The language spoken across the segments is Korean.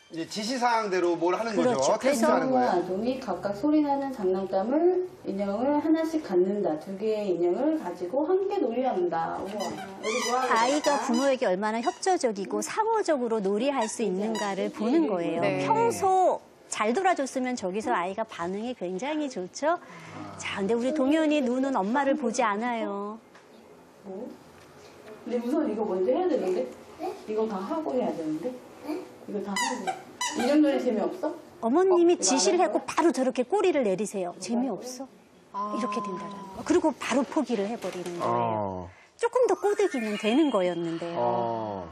이제 지시사항대로 뭘 하는 그렇죠. 거죠. 테스트하는 인형과 거예요. 아동이 각각 소리나는 장난감을 인형을 하나씩 갖는다. 2개의 인형을 가지고 함께 놀이한다. 우와. 여기 뭐 하는 아이가 거야? 부모에게 얼마나 협조적이고 상호적으로 놀이할 수 있는가를 보는 거예요. 네. 평소 잘 돌아줬으면 저기서 아이가 반응이 굉장히 좋죠. 자, 근데 우리 동현이 눈은 엄마를 보지 않아요. 뭐? 근데 우선 이거 먼저 해야 되는데? 이거 다 하고 해야 되는데? 이거 다 하고. 인형놀이 재미없어? 어머님이 이거 지시를 안 하고 바로 저렇게 꼬리를 내리세요. 재미없어. 이렇게 된다라는 거. 그리고 바로 포기를 해버리는 거예요. 조금 더 꼬드기면 되는 거였는데요.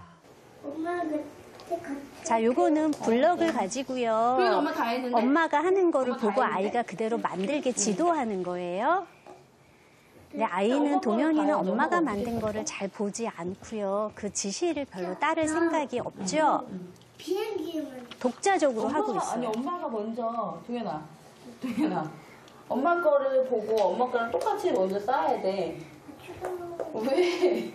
자, 요거는 블럭을 가지고요. 그래도 엄마 다 했는데? 엄마가 하는 거를 엄마 다 보고 했는데? 아이가 그대로 만들게 지도하는 거예요. 근데 아이는 동현이는 엄마가 만든 거를 잘 보지 않고요. 그 지시를 별로 따를 생각이 없죠. 독자적으로 하고 아니 있어요. 엄마가 먼저 동현아 엄마 거를 보고 엄마 거랑 똑같이 먼저 쌓아야 돼. 왜?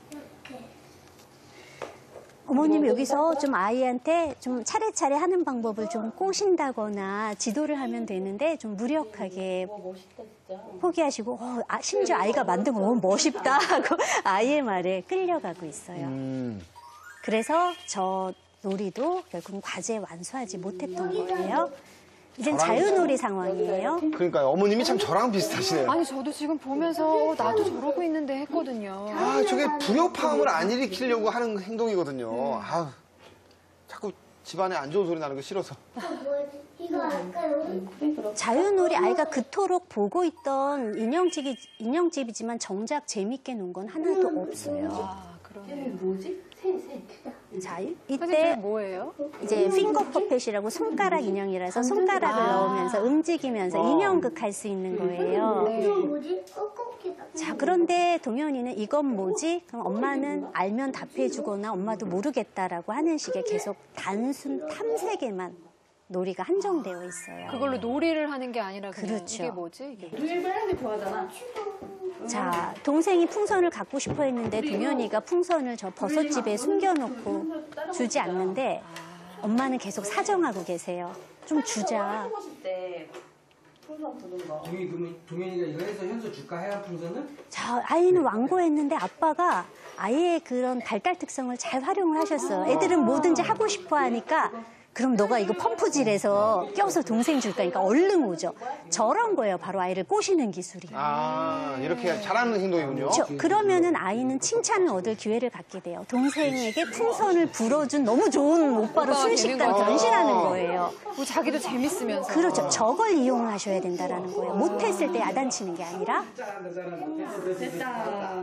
어머님이 여기서 좀 아이한테 좀 차례차례 하는 방법을 좀 꼬신다거나 지도를 하면 되는데 좀 무력하게 멋있다 진짜. 포기하시고 심지어 아이가 만든 거 너무 멋있다 하고 아이의 말에 끌려가고 있어요. 그래서 저 놀이도 결국은 과제 완수하지 못했던 거예요. 이젠 자유놀이 상황이에요. 그러니까요. 어머님이 참 저랑 비슷하시네요. 아니 저도 지금 보면서 나도 저러고 있는데 했거든요. 아, 저게 불협화음을 안 일으키려고 하는 행동이거든요. 아, 자꾸 집안에 안 좋은 소리 나는 거 싫어서. 자유놀이 아이가 그토록 보고 있던 인형집이지만 정작 재밌게 논 건 하나도 없어요. 아, 그러네. 뭐지? 새. 자, 선생님 이때 뭐예요? 이제 핑거 퍼펫이라고 손가락 인형이라서 손가락을 넣으면서 움직이면서 인형극 할 수 있는 거예요. 자, 그런데 동현이는 이건 뭐지? 그럼 엄마는 알면 답해주거나 엄마도 모르겠다라고 하는 식의 계속 단순 탐색에만 놀이가 한정되어 있어요. 그걸로 놀이를 하는 게 아니라 그냥 그렇죠. 이게 뭐지? 이게 동현이 빨간색 좋아하잖아. 자, 동생이 풍선을 갖고 싶어 했는데 동현이가 풍선을 저 버섯집에 숨겨놓고 주지 않는데 엄마는 계속 사정하고 계세요. 좀 주자. 하고 싶대. 풍선 부는 거. 동현이가 이거 해서 현수 줄까? 하얀 풍선을? 자, 아이는 완고했는데 아빠가 아이의 그런 발달 특성을 잘 활용을 하셨어요. 애들은 뭐든지 하고 싶어 하니까 그럼 너가 이거 펌프질해서 껴서 동생 줄까? 그러니까 얼른 오죠. 저런 거예요. 바로 아이를 꼬시는 기술이. 아, 이렇게 잘하는 행동이군요. 그렇죠. 그러면은 아이는 칭찬을 얻을 기회를 갖게 돼요. 동생에게 풍선을 불어준 너무 좋은 오빠로 오빠가 순식간에 되는 거죠. 변신하는 거예요. 뭐 자기도 재밌으면서. 그렇죠. 저걸 이용하셔야 된다라는 거예요. 못했을 때 야단치는 게 아니라. 됐다.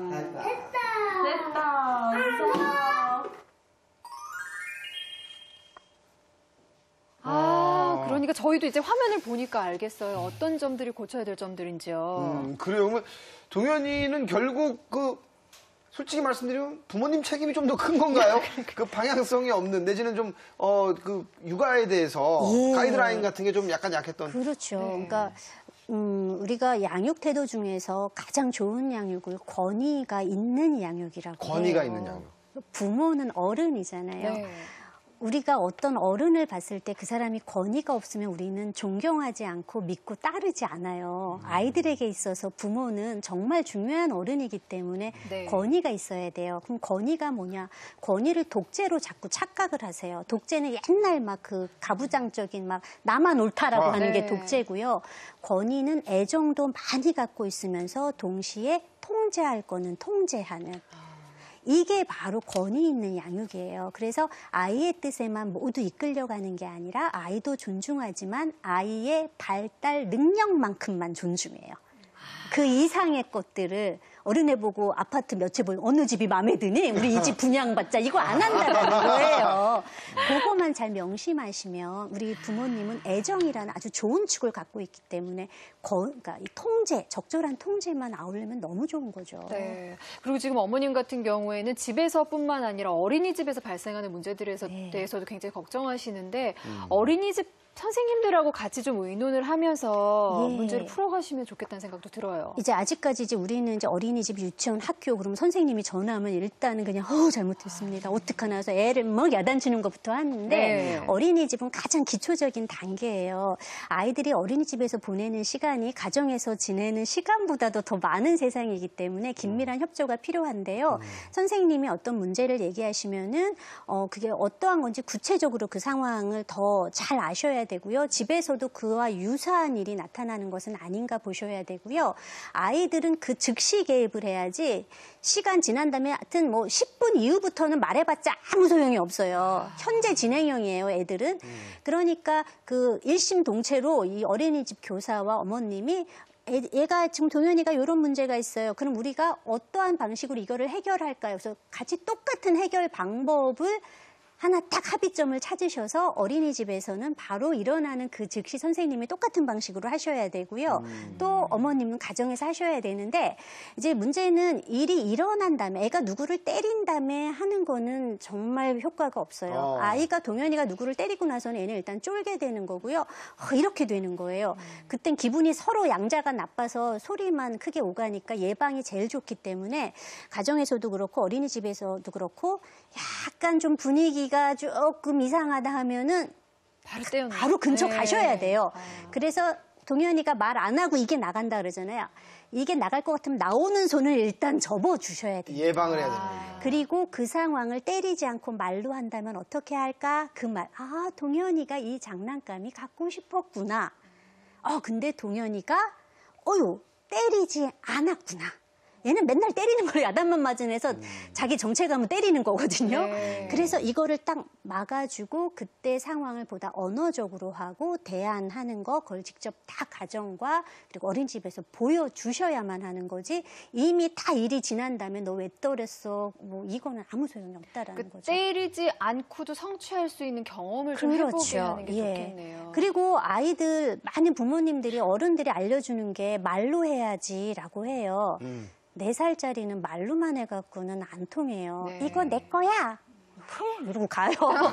그러니까 저희도 이제 화면을 보니까 알겠어요. 어떤 점들이 고쳐야 될 점들인지요. 그래요. 그러면 동현이는 결국 솔직히 말씀드리면 부모님 책임이 좀 더 큰 건가요? 그 방향성이 없는 내지는 좀 그 육아에 대해서 가이드라인 같은 게 좀 약간 약했던. 그렇죠. 그러니까 우리가 양육 태도 중에서 가장 좋은 양육을 권위가 있는 양육이라고 권위가 해요. 있는 양육. 부모는 어른이잖아요. 네. 우리가 어떤 어른을 봤을 때 그 사람이 권위가 없으면 우리는 존경하지 않고 믿고 따르지 않아요. 아이들에게 있어서 부모는 정말 중요한 어른이기 때문에 네. 권위가 있어야 돼요. 그럼 권위가 뭐냐? 권위를 독재로 자꾸 착각을 하세요. 독재는 옛날 막 그 가부장적인 막 나만 옳다라고 하는 게 네. 독재고요. 권위는 애정도 많이 갖고 있으면서 동시에 통제할 거는 통제하는. 이게 바로 권위 있는 양육이에요. 그래서 아이의 뜻에만 모두 이끌려가는 게 아니라 아이도 존중하지만 아이의 발달 능력만큼만 존중해요. 그 이상의 것들을 어른애 보고 아파트 몇 채 보면 어느 집이 마음에 드니? 우리 이 집 분양받자. 이거 안 한다는 거예요. 그거만 잘 명심하시면 우리 부모님은 애정이라는 아주 좋은 축을 갖고 있기 때문에 그러니까 이 통제, 적절한 통제만 아우르면 너무 좋은 거죠. 네. 그리고 지금 어머님 같은 경우에는 집에서뿐만 아니라 어린이집에서 발생하는 문제들에 네. 대해서도 굉장히 걱정하시는데 어린이집 선생님들하고 같이 좀 의논을 하면서 예. 문제를 풀어가시면 좋겠다는 생각도 들어요. 이제 아직까지 이제 우리는 이제 어린이집, 유치원, 학교 그러면 선생님이 전화하면 일단은 그냥 잘못했습니다. 어떡하나 해서 애를 막 야단치는 것부터 하는데 네. 어린이집은 가장 기초적인 단계예요. 아이들이 어린이집에서 보내는 시간이 가정에서 지내는 시간보다도 더 많은 세상이기 때문에 긴밀한 협조가 필요한데요. 선생님이 어떤 문제를 얘기하시면은 그게 어떠한 건지 구체적으로 그 상황을 더 잘 아셔야 되고요. 집에서도 그와 유사한 일이 나타나는 것은 아닌가 보셔야 되고요. 아이들은 그 즉시 개입을 해야지 시간 지난 다음에 하여튼 뭐 10분 이후부터는 말해봤자 아무 소용이 없어요. 현재 진행형이에요, 애들은. 그러니까 그 일심동체로 이 어린이집 교사와 어머님이 얘가 지금 동현이가 이런 문제가 있어요. 그럼 우리가 어떠한 방식으로 이거를 해결할까요? 그래서 같이 똑같은 해결 방법을 하나 딱 합의점을 찾으셔서 어린이집에서는 바로 일어나는 그 즉시 선생님이 똑같은 방식으로 하셔야 되고요. 또 어머님은 가정에서 하셔야 되는데 이제 문제는 일이 일어난 다음에 애가 누구를 때린 다음에 하는 거는 정말 효과가 없어요. 아이가 동현이가 누구를 때리고 나서는 애는 일단 쫄게 되는 거고요. 이렇게 되는 거예요. 그땐 기분이 서로 양자가 나빠서 소리만 크게 오가니까 예방이 제일 좋기 때문에 가정에서도 그렇고 어린이집에서도 그렇고 약간 좀 분위기가 조금 이상하다 하면은 바로 근처 가셔야 돼요. 그래서 동현이가 말 안 하고 이게 나간다 그러잖아요. 이게 나갈 것 같으면 나오는 손을 일단 접어 주셔야 돼요. 예방을 해야 됩니다. 그리고 그 상황을 때리지 않고 말로 한다면 어떻게 할까? 그 말, 동현이가 이 장난감이 갖고 싶었구나. 근데 동현이가 때리지 않았구나. 얘는 맨날 때리는 걸 야단만 맞은 애서 자기 정체감은 때리는 거거든요. 네. 그래서 이거를 딱 막아주고 그때 상황을 보다 언어적으로 하고 대안하는 거 그걸 직접 다 가정과 그리고 어린이집에서 보여주셔야만 하는 거지 이미 다 일이 지난 다음에 너 왜 때렸어? 뭐 이거는 아무 소용이 없다라는 거죠. 때리지 않고도 성취할 수 있는 경험을 좀 해보게 하는 게 좋겠네요. 그리고 아이들 많은 부모님들이 어른들이 알려주는 게 말로 해야지라고 해요. 4살짜리는 말로만 해갖고는 안 통해요. 네. 이거 내 거야. 이러고 가요.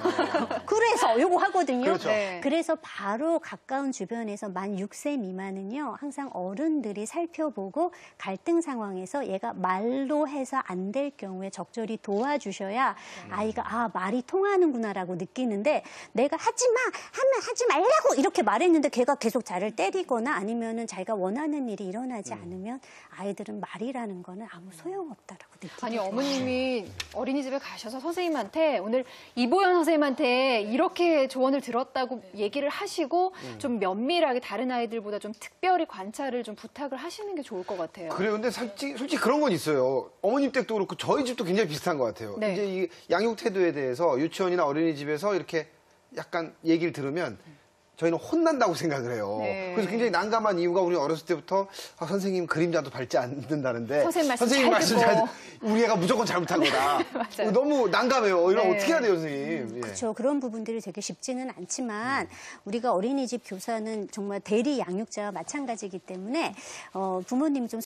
그래서 요거 하거든요. 그렇죠. 네. 그래서 바로 가까운 주변에서 만 6세 미만은요. 항상 어른들이 살펴보고 갈등 상황에서 얘가 말로 해서 안 될 경우에 적절히 도와주셔야 아이가 말이 통하는구나라고 느끼는데 내가 하지 마! 하면 하지 말라고! 이렇게 말했는데 걔가 계속 자를 때리거나 아니면은 자기가 원하는 일이 일어나지 않으면 아이들은 말이라는 거는 아무 소용없다라고 느끼게 아니 돼요. 어머님이 어린이집에 가셔서 선생님한테 오늘 이보연 선생님한테 이렇게 조언을 들었다고 얘기를 하시고 좀 면밀하게 다른 아이들보다 좀 특별히 관찰을 좀 부탁을 하시는 게 좋을 것 같아요. 그래요. 근데 솔직히 그런 건 있어요. 어머님 댁도 그렇고 저희 집도 굉장히 비슷한 것 같아요. 네. 이제 이 양육 태도에 대해서 유치원이나 어린이집에서 이렇게 약간 얘기를 들으면 저희는 혼난다고 생각을 해요. 네. 그래서 굉장히 난감한 이유가 우리 어렸을 때부터 선생님 그림자도 밟지 않는다는데 선생님 말씀 잘 듣고. 우리 애가 무조건 잘못한 거다. 맞아요. 너무 난감해요. 이런 네. 어떻게 해야 돼요, 선생님? 예. 그렇죠. 그런 부분들이 되게 쉽지는 않지만 우리가 어린이집 교사는 정말 대리 양육자와 마찬가지이기 때문에 부모님이 좀